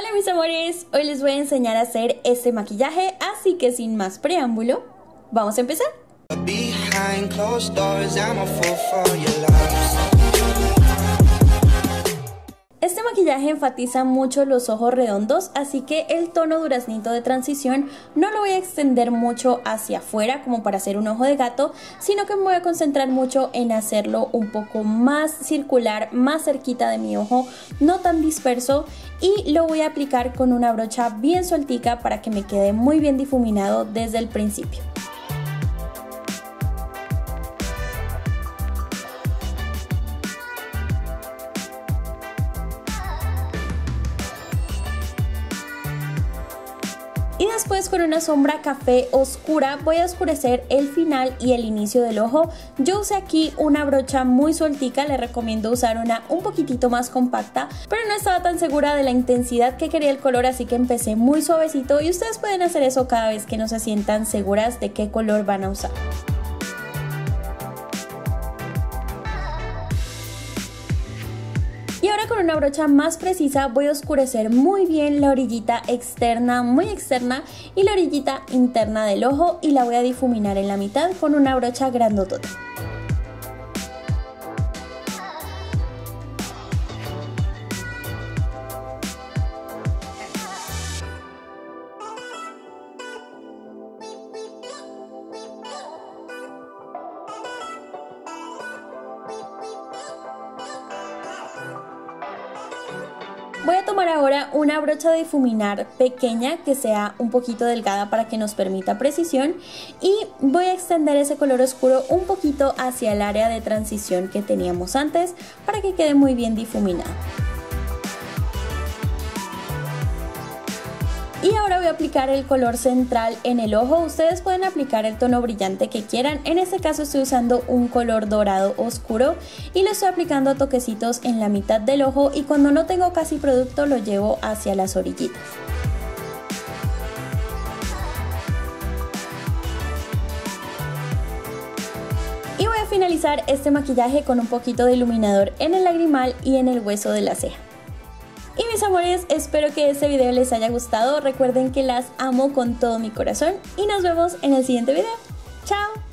Hola mis amores, hoy les voy a enseñar a hacer este maquillaje, así que sin más preámbulo, vamos a empezar. Este maquillaje enfatiza mucho los ojos redondos, así que el tono duraznito de transición no lo voy a extender mucho hacia afuera como para hacer un ojo de gato, sino que me voy a concentrar mucho en hacerlo un poco más circular, más cerquita de mi ojo, no tan disperso, y lo voy a aplicar con una brocha bien sueltica para que me quede muy bien difuminado desde el principio. Y después con una sombra café oscura voy a oscurecer el final y el inicio del ojo. Yo usé aquí una brocha muy sueltica, les recomiendo usar una un poquitito más compacta, pero no estaba tan segura de la intensidad que quería el color, así que empecé muy suavecito y ustedes pueden hacer eso cada vez que no se sientan seguras de qué color van a usar. Y ahora con una brocha más precisa voy a oscurecer muy bien la orillita externa, muy externa, y la orillita interna del ojo, y la voy a difuminar en la mitad con una brocha grandotota. Voy a tomar ahora una brocha de difuminar pequeña que sea un poquito delgada para que nos permita precisión, y voy a extender ese color oscuro un poquito hacia el área de transición que teníamos antes para que quede muy bien difuminado. Y ahora voy a aplicar el color central en el ojo. Ustedes pueden aplicar el tono brillante que quieran. En este caso estoy usando un color dorado oscuro y lo estoy aplicando a toquecitos en la mitad del ojo, y cuando no tengo casi producto lo llevo hacia las orillitas. Y voy a finalizar este maquillaje con un poquito de iluminador en el lagrimal y en el hueso de la ceja. Y mis amores, espero que este video les haya gustado. Recuerden que las amo con todo mi corazón y nos vemos en el siguiente video. ¡Chao!